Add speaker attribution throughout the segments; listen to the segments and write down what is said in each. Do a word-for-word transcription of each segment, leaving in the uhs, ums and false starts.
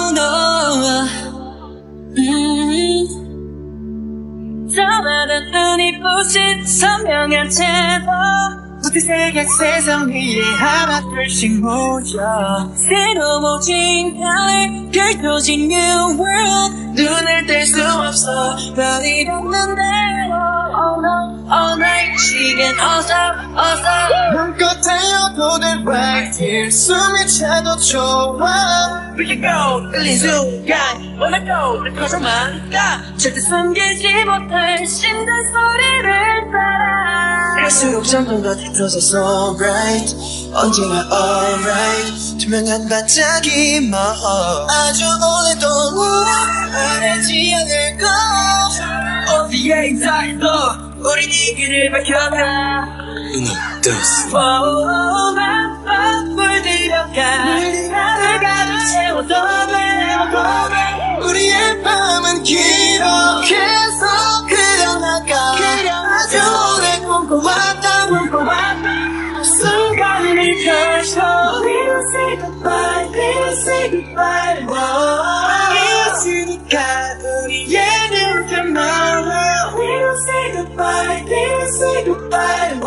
Speaker 1: no. 음. 저마다 눈이 부신 선명한 채도 무태색의 세상 위에 하나 둘씩 모여 새로워진 별을 펼쳐진 new world 눈을 뗄 수 없어 별이 없는 대로 all night, all night 시간 어서 어서 맘껏 달려보는 right here 숨이 차도 좋아 We can go 끌린 순간 wanna go 내 거저만 가 절대 숨기지 못할 심장 소리를 따라 갈수록 점점 더 짙어져서 bright 언제나 alright 투명한 반짝이 뭐 아주 오래도록 바라지 않을 것 어디에 있어 우린 이 길을 밝혀가 눈을 떴어 맘껏 물들여가 나를 가득 채워도 돼 우리의 밤은 길어 계속 그려나가 아주 오래 꿈꿔왔다 꿈꿔왔다 순간을 펼쳐 We don't say goodbye We don't say goodbye 이었으니까 우리의 tomorrow We don't say goodbye We don't say goodbye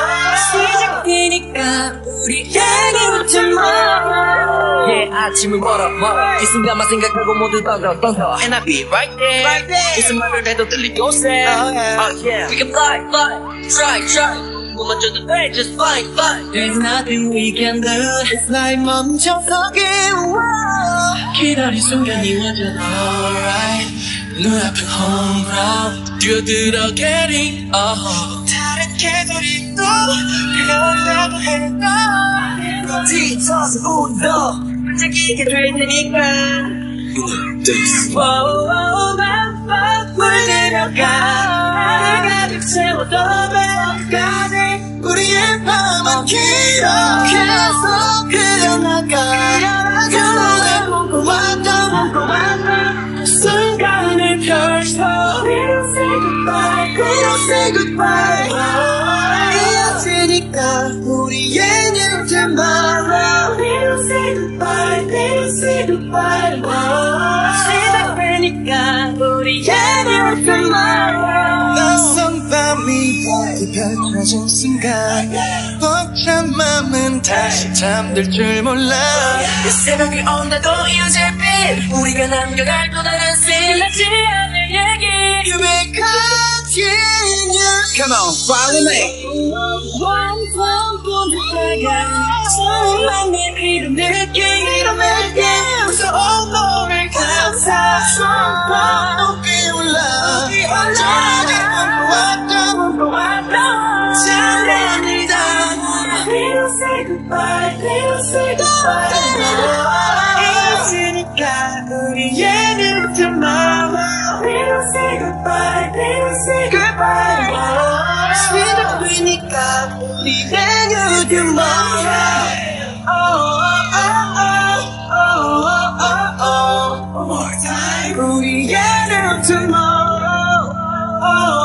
Speaker 1: 시작되니까 우리의 tomorrow Yeah 아침은 멀어 멀어 이 순간만 생각하고 모두 던져 던져 And I'll be right there right there 무슨 말을 해도 들리고 새 Oh yeah Oh yeah We can fly fly Try try 못 맞춰도 돼 Just fly fly There's nothing we can do It's like 멈춰서기 기다린 순간이 완전 alright 눈앞은 home ground 뛰어들어 getting oh 다른 개들이 또 그려내려고 해도 뒤쳐서 웃어 반짝이게 될 테니까 눈을 떴어 맘껏 물들여가 나를 가득 채워도 돼 우리의 밤은 길어 계속 그려나가 그러다 꿈꿔왔다 꿈꿔왔다 순간을 펼쳐 We don't say goodbye We don't say goodbye 이어지니까 우리의 new tomorrow We don't say goodbye We don't say goodbye 시작되니까 우리의 new tomorrow 낯선 밤이 펼쳐진 순간 벅찬 맘은 다시 잠들 줄 몰라 이 새벽이 온다도 이어질 빛 우리가 남겨갈 또 다른 sil하지 않을 얘기 You may continue Come on, follow me 완전 부드러가 처음만 내 이름 느낌 이름 느낌 무서운 너를 감사 손과 높이 올라 높이 올라 왔다 왔다 잘해니다 We don't say goodbye We don't say goodbye 이어지니까 우리의 new tomorrow We don't say goodbye We don't say goodbye 시작되니까 우리의 new tomorrow Oh oh oh oh oh oh One more time 우리의 new tomorrow Oh